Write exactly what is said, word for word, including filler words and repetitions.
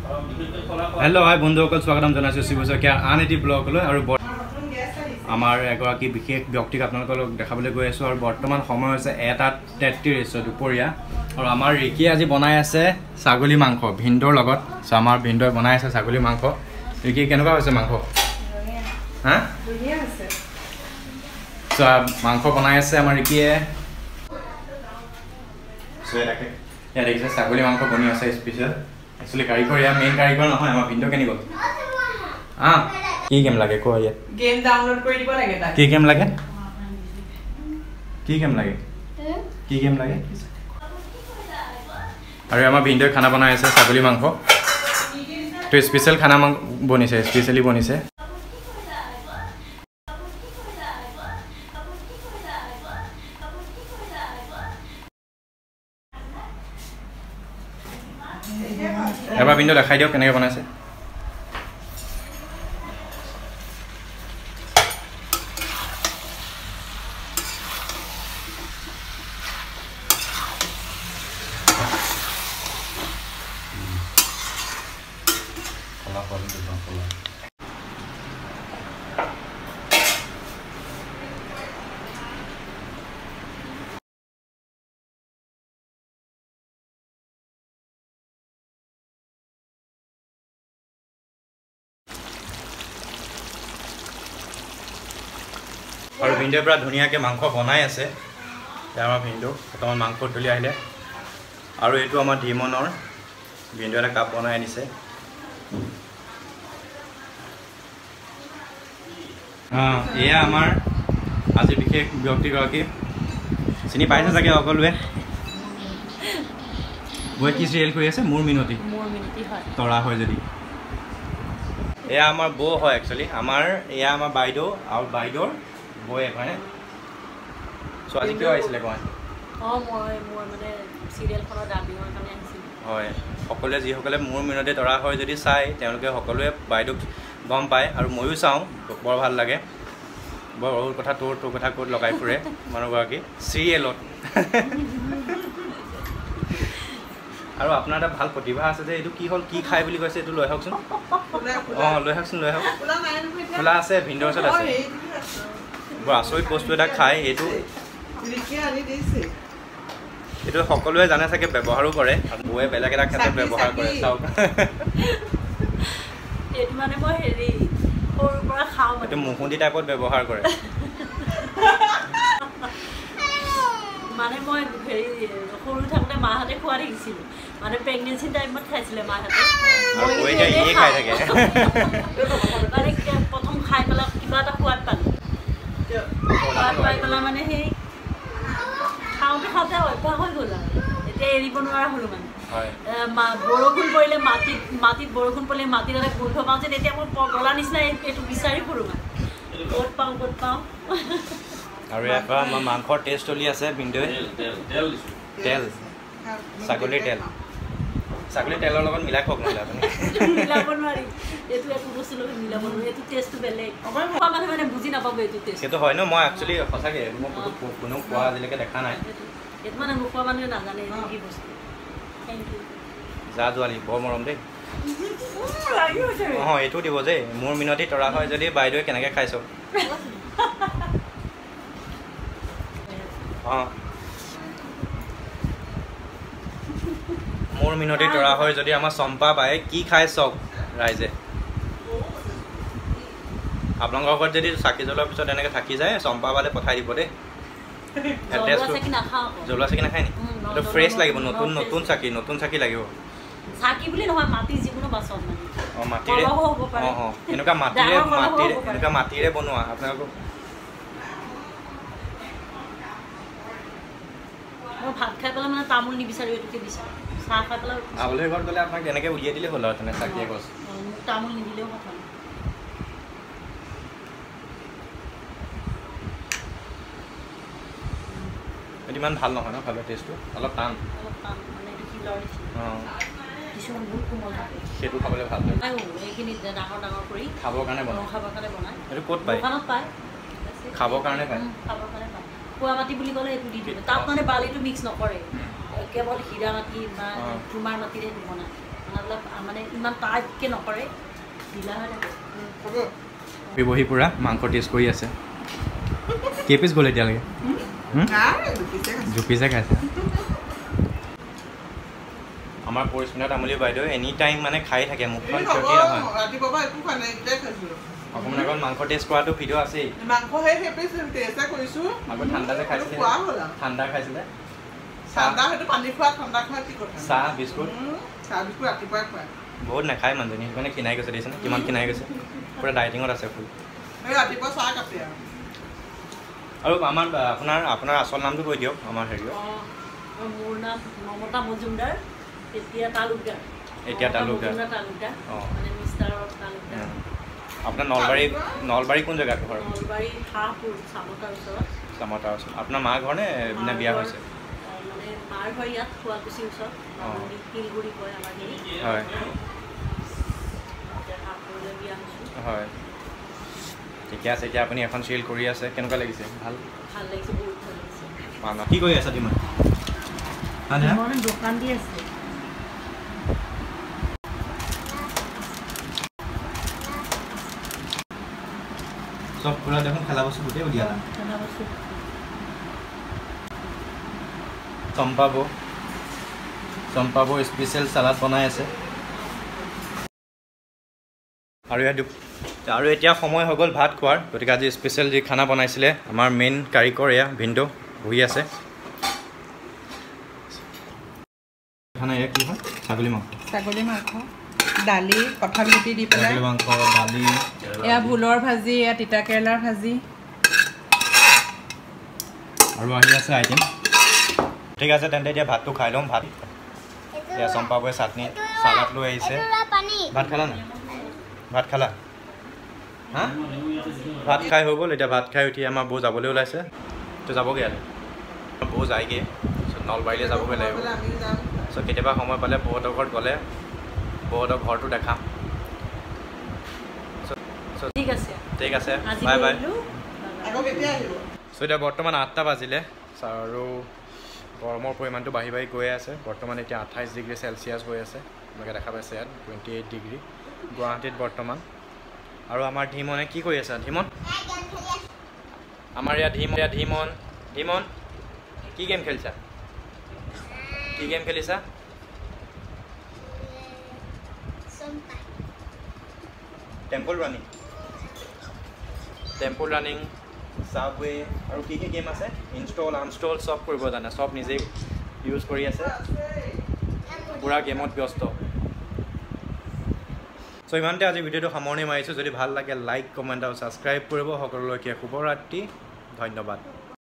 hello hi बंधुসকল स्वागतम জানাইছো শিৱশকীয়া আন এটি ব্লগলৈ আৰু আমাৰ এগৰাকী বিশেষ ব্যক্তিক আপোনালোকক দেখাবলৈ গৈ আছো আৰু বৰ্তমান সময় হৈছে এটা তেত্ৰিশ দুপৰীয়া আৰু আমাৰ ৰিকি আজি বনাই আছে ছাগলী মাংস ভিন্দৰ লগত সো আমাৰ ভিন্দৰ বনাই আছে ছাগলী মাংস ৰিকি কেনেকুৱা হৈছে মাংস হা ধুনীয়া আছে সো মাংস বনাই আছে আমাৰ ৰিকিয়ে সো এটাকে ইয়াত দেখিছে ছাগলী মাংস বনি আছে স্পেশাল एक्चुअली कारीगर या मेन कारीगर নহয় আমাৰ ভিডিও কেনি গল আ কি গেম লাগে কো ইয়া গেম ডাউনলোড কৰি দিব লাগে তা কি গেম লাগে কি গেম লাগে কি গেম লাগে আৰু আমাৰ ভিডিও খানা বনাই আছে ছাগলী মাংস তো স্পেশাল খানা বনিছে স্পেশালি বনিছে এবাৰ ভিডিও দেখাই দিও কেনেকৈ বনাইছে কলা ফল দিব কলা और भिंडे पूरा धुनिया के मांस बनाई आसे भिंडो बर्तमान मांस तुली आहिले और ये धीमनर भिंडो एट काप बनाई आनिसे एया आमार आज विशेष व्यक्तिगराकी चिनी पाइছে চাগে সকলোৱে বই কি সিৰিয়েল কৰি আছে মোৰ মিনতি মোৰ মিনতি হয় তৰা হয় যদি এয়া আমাৰ বৌ হয় একচুয়ালি আমাৰ এয়া আমাৰ বাইদেউ আৰু বাইদেউৰ বই এখানে সো আজি কি আইছিলে কোৱা অ মই মই মানে সিৰিয়েল খনৰ ডাবিঙৰ কাৰণে আহিছিল হয় সকলোৱে যি সকলে মোৰ মিনতে তৰা হয় যদি চাই তেওঁলোকে সকলোৱে বাইদেউক গম পায় আৰু ময়ো চাওঁ বৰ ভাল লাগে বৰ বহুত কথা তোৰ তোৰ কথা ক'ত লগাই ফুৰে মানুহগৰাকী সিৰিয়েলত আৰু আপোনাৰ এটা ভাল প্ৰতিভা আছে যে এইটো কি হল কি খাই বুলি কৈছে এইটো লৈ হকচোন অ লৈ হকচোন লৈ হক খোলা আছে ভিন্দৰ ওচৰত আছে বৰ আচৰিত বস্তু এটা খাই এইটো এইটো সকলোৱে জানে চাগে ব্যৱহাৰো কৰে বৌয়ে বেলেগ এটা ক্ষেত্ৰত ব্যৱহাৰ কৰে চাওক এইটো মানে মই হেৰি সৰুৰ পৰা খাওঁ এইটো মুহুন্দি টাইপত ব্যৱহাৰ কৰে মানে মই হেৰি সৰু থাকোঁতে মাহঁতে খোৱা দেখিছিলোঁ মানে প্ৰেগনেঞ্চি টাইমত খাইছিলে মাহঁতে আৰু বৌয়ে ইয়ে খাই থাকে মানে প্ৰথম খাই পেলাই কিবা এটা সোৱাদ পালোঁ সোৱাদ পাই পেলাই মানে সেই খাওঁতে খাওঁতে অভ্যাস হৈ গ'ল আৰু এতিয়া এৰিব নোৱাৰা হ'লোঁ মানে বৰষুণ পৰিলে মাটিত মাটিত বৰষুণ পৰিলে মাটিত এটা গোন্ধ পাওঁ যে তেতিয়া মই গলা নিচিনা এইটো বিচাৰি ফুৰোঁ মানে ক'ত পাওঁ ক'ত পাওঁ আৰু ইয়াৰ আমাৰ মাংসৰ টেষ্ট চলি আছে ভিন্দোৱে তেল ছাগলীৰ তেল ছাগলীৰ তেলৰ লগত মিলাই খোৱাক নহ'লে আপুনি মিলাব নোৱাৰি এইটো একো বস্তু লগত মিলাব নোৱাৰি এইটো টেষ্টটো বেলেগ খোৱা মানুহে মানে বুজি নাপাব এইটো টেষ্ট সেইটো হয় ন মই একচুৱেলি সঁচাকৈ মই কোনেও খোৱা আজিলৈকে দেখা নাই এইটো মানে নোখোৱা মানুহে নাজানে এইটো কি বস্তু থেংক ইউ যা যোৱালি বৰ মৰম দেই অঁ এইটো দিব যে মোৰ মিনতি তৰা হয় যদি বাইদেৱে কেনেকৈ খাইছ অঁ মোৰ মিনতি তৰা হয় যদি আমাৰ চম্পা বায়ে কি খাই চাওক ৰাইজে আপোনালোকৰ ঘৰত যদি চাকি জ্বলোৱাৰ পিছত এনেকৈ থাকি যায় চম্পা বালে পঠাই দিব দেই জ্বলোৱা চাকি নাখায় নি এইটো ফ্ৰেছ লাগিব নতুন নতুন চাকি নতুন চাকি লাগিব চাকি বুলি নহয় মাটি যিকোনো বাচন মানে অঁ মাটিৰে অঁ অঁ এনেকুৱা মাটিৰে মাটিৰে এনেকুৱা মাটিৰে বনোৱা আপোনালোকক মই ভাত খাই পেলাই মানে তামোল নিবিচাৰোঁ এইটোকে বিচাৰোঁ চাহ খাই পেলাই আবলৈ ঘৰত গ'লে আপোনাক এনেকৈ উলিয়াই দিলে হ'ল আৰু তেনে চাকিয়ে গছ মোক তামোল নিদিলেও কথা নাই এইটো ইমান ভাল নহয় ন খাবলৈ টেষ্টটো অলপ টান অলপ টান মানে এইটো কি লৰি অঁ কিছুমান বহুত কোমল থাকে সেইটো খাবলৈ ভাল হয় এইখিনি ডাঙৰ ডাঙৰ কৰি খাবৰ কাৰণে বনায় খাবৰ কাৰণে বনায় এইটো ক'ত পায় দোকানত পায় খাবৰ কাৰণে পায় খাবৰ কাৰণে পায় কুয়া মাটি বুলি ক'লে এইটো দি দিব তাত মানে বালিটো মিক্স নকৰে কেৱল হীৰা মাটি বা কুমাৰ মাটিৰে বনায় মানে ইমান টাইটকৈ নকৰে ঢিলা হৈ থাকে বহি পুৰা মাংস টেষ্ট কৰি আছে কেই পিচ গ'ল এতিয়ালৈকে দুপিছে খাইছে আমাৰ পৰিস্মিতা তামুলী বাইদেউ এনি টাইম মানে খাই থাকে মুখখন ক্ষতি নহয় অকণমান আগত মাংস টেষ্ট কৰাটো ভিডিঅ' আছেই মাংস সেই পিচ টেষ্ট কৰিছোঁ আগত ঠাণ্ডা যে খাইছিলে ঠাণ্ডা খাইছিলে ঠাণ্ডা সেইটো পানী খোৱা ঠাণ্ডা খোৱা কি কথা চাহ বিস্কুট চাহ বিস্কুট ৰাতিপুৱাই খুৱাই বহুত নাখায় মানুহজনী সেইকাৰণে ক্ষীণাই গৈছে দেখিছেনে কিমান ক্ষীণাই গৈছে পুৰা ডাইটিঙত আছে ফুল ৰাতিপুৱা চাহ কাপে আৰু আমাৰ আপোনাৰ আপোনাৰ আচল নামটো কৈ দিয়ক আমাৰ হেৰিয়ত মোৰ নাম মমতা মজুমদাৰ এতিয়া তালুকদাৰ এতিয়া তালুকদাৰ অঁ মানে মিষ্টাৰ তালুকদাৰ আপোনাৰ নলবাৰী নলবাৰী কোন জেগাত ঘৰ নলবাৰী হাঁহপুৰ চামতাৰ ওচৰত চামতাৰ ওচৰত আপোনাৰ মা ঘৰ নে বিয়া হৈছে মানে মাৰ ঘৰ ইয়াত শুৱালকুছিৰ ওচৰত শিলগুৰি কয় আমাৰ হয় হাঁহপুৰলৈ বিয়া হৈছোঁ হয় ঠিকে আছে এতিয়া আপুনি এখন চিৰিয়েল কৰি আছে কেনেকুৱা লাগিছে ভাল ভাল লাগিছে বহুত ভাল লাগিছে কি কৰি আছা তুমি মই দোকান দি আছে সব পুৰা দেখোন খেলা বস্তু গোটেই উলিয়ালা চম্পা বৌ চম্পা বৌ স্পেচিয়েল চালাড বনাই আছে আৰু ইয়াত আৰু এতিয়া সময় হৈ গ'ল ভাত খোৱাৰ গতিকে আজি স্পেচিয়েল যি খানা বনাইছিলে আমাৰ মেইন কাৰিকৰ এয়া ভিনদেউ বহি আছে খানা এয়া কি হয় ছাগলী মাংস ছাগলী মাংস দালি কঁঠাল গুটি দি পেলাই ছাগলী মাংস দালি এয়া ভোলৰ ভাজি এয়া তিতা কেৰেলাৰ ভাজি আৰু আহি আছে আইটেম ঠিক আছে তেন্তে এতিয়া ভাতটো খাই ল'ম ভাত এয়া চম্পা বৌয়ে চাটনি চালাড লৈ আহিছে ভাত খালা নাই ভাত খালা হা ভাত খাই হৈ গ'ল এতিয়া ভাত খাই উঠি আমাৰ বৌ যাবলৈ ওলাইছে তো যাবগৈ আৰু বৌ যায়গৈ নলবাৰীলৈ যাবগৈ লাগিব চ' কেতিয়াবা সময় পালে বৌহঁতৰ ঘৰত গ'লে বৌহঁতৰ ঘৰটো দেখাম ঠিক আছে ঠিক আছে বাই বাই চ' এতিয়া বৰ্তমান আঠটা বাজিলে আৰু গৰমৰ পৰিমাণটো বাঢ়ি বাঢ়ি গৈ আছে বৰ্তমান এতিয়া আঠাইছ ডিগ্ৰী চেলচিয়াছ হৈ আছে আপোনালোকে দেখা পাইছে ইয়াত টুৱেণ্টি এইট ডিগ্ৰী গুৱাহাটীত বৰ্তমান আৰু আমাৰ ধীমনে কি কৰি আছে ধীমন আমাৰ ইয়াত ধীম ইয়াত ধীমন ধীমন কি গেম খেলিছা কি গেম খেলিছা Temple Running Temple Running Subway আৰু কি কি গেম আছে ইনষ্টল আনষ্টল চব কৰিব জানে চব নিজেই ইউজ কৰি আছে পুৰা গেমত ব্যস্ত চ' ইমানতে আজি ভিডিঅ'টো সামৰণি মাৰিছোঁ যদি ভাল লাগে লাইক কমেণ্ট আৰু ছাবস্ক্ৰাইব কৰিব সকলোলৈকে শুভৰাত্ৰি ধন্যবাদ